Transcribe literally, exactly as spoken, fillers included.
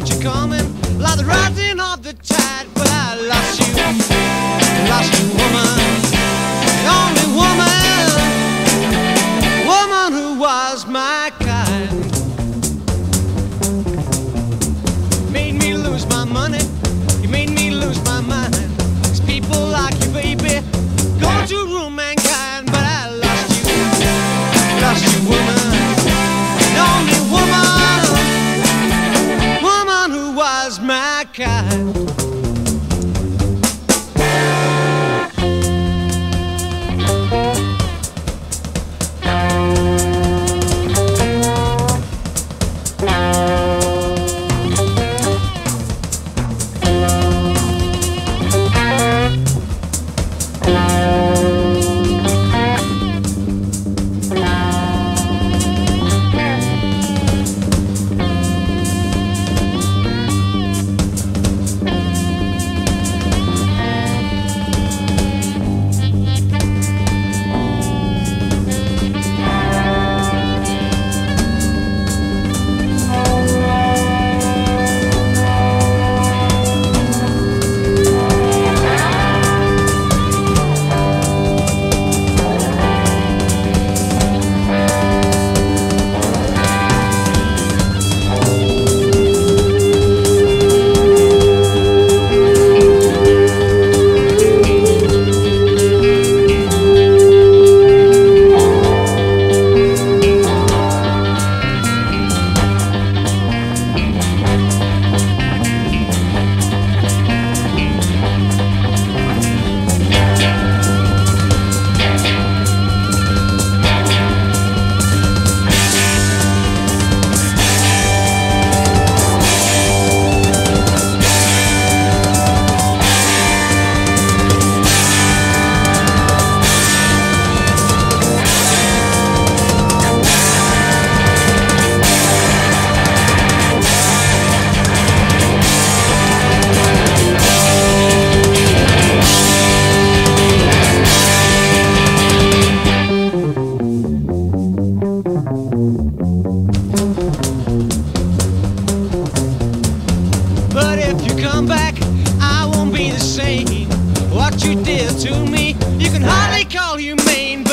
meet you coming, like the rising of the tide. But I lost you, lost you, woman, the only woman, woman who was my kind. Made me lose my money, you made me lose my mind. These people like you, baby, going to ruin mankind. But I lost you, lost you, woman, the only woman, woman who was my kind. But if you come back, I won't be the same. What you did to me, you can hardly call humane.